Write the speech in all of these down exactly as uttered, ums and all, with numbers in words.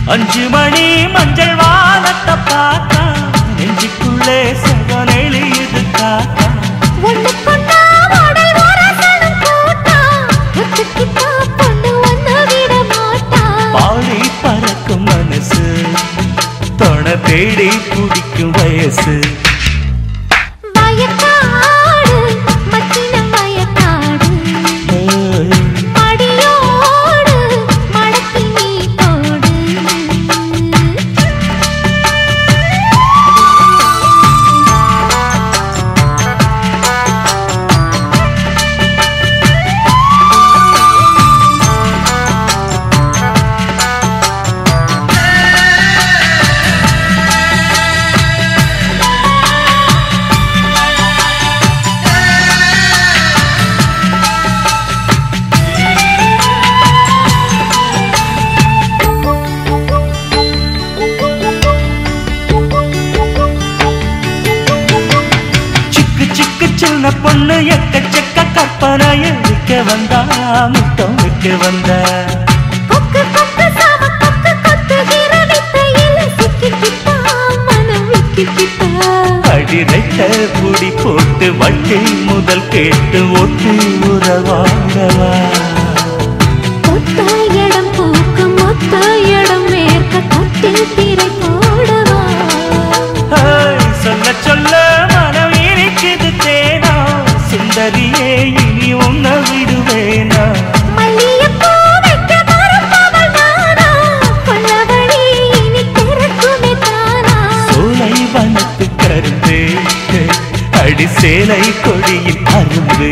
அஞ்சு மணி மஞ்சள் வானத்தை பார்த்தா நெஞ்சுக்குள்ளே செவன் எழுது காத்தா ஒண்ணு கொண்டா மாடல் வரசனும் கூட்டா ஒத்துக்கிட்டா பொண்ணு ஒன்ன விட மாட்டா பாடி பறக்கும் மனசு தொண தேடி பிடிக்கும் வயசு வயக்காடு மச்சினம் வயக்காடு அடியோடு மடக்கி நீ போடு சின்ன பொண்ணு எக்கச்சக்க கற்பனைய விற்க வந்தா முத்தம் விற்க வந்த கொக்கு கொக்கு சாம கொக்கு கொத்துகிற வித்தையில சிக்கிக்கிட்டா மனம் விக்கிக்கிட்டா அடிரைட்ட புடி போட்டு வட்டி முதல் கேட்டு ஒட்டி உறவாடவா கொத்த இடம் பூக்கு மொத்த இடம் மேற்க கட்டில் திரை போடவா சொல்ல சொல்ல மனம் இனிக்குது தேனா சுந்தரியே இனி உன்ன விடுவேனா மல்லியப்பூ வைக்க மறுப்பவள் நானா கொல்லவழி இனி திறக்குமே தானா சோலை வனத்து கரும்பு அடி சேலை கொடியின் அரும்பு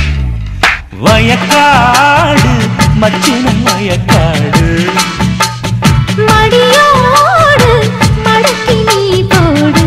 வயக்காடு மச்சினம் வயக்காடு மடியோடு மடக்கி நீ போடு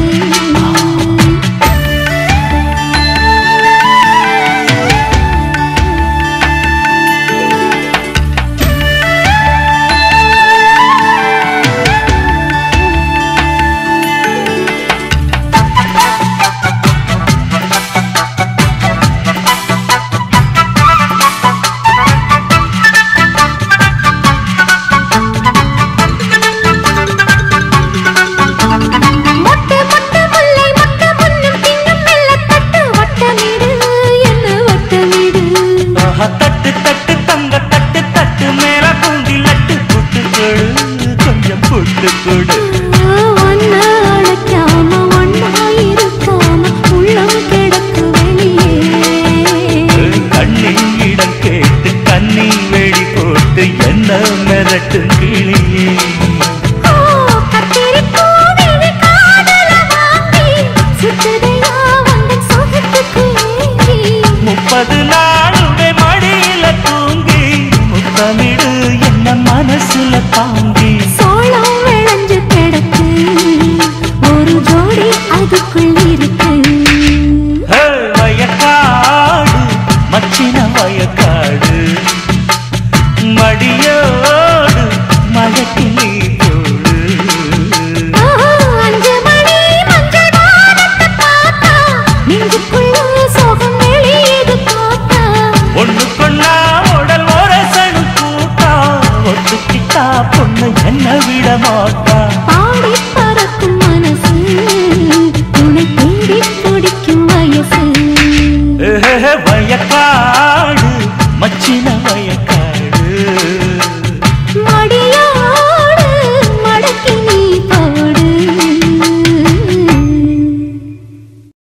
தட்டு தட்டு தங்க தட்டு தட்டு மேல பூந்தி லட்டு புட்டு கொடு கொஞ்சம் புட்டு கொடு ஒன்ன அழைக்காம ஒன்னா இருக்காம உள்ளம் கிடக்கு வெளியே கண்ணின் இடம் கேட்டு கண்ணி வெடி போட்டு என்ன மிரட்டு கிளியே முப்பது நாளுமே மடியில தூங்கி முத்தமிடு என்ன மனசுல தாங்கி சோளம் விளைஞ்சு கிடக்கு ஒரு ஜோடி அதுக்குள் இருக்கு வயக்காடு மச்சின வயக்காடு மடியோடு மழக்கு நீ போடு அஞ்சு மணி மஞ்சள் வானத்தை பார்த்தா நெஞ்சுக்குள்ள சோகம் வெளியது பார்த்தா ஒண்ணு கொண்டா உடல் ஒரசனு கூட்டா ஒத்துக்கிட்டா பொண்ணு என்ன விட மாட்டா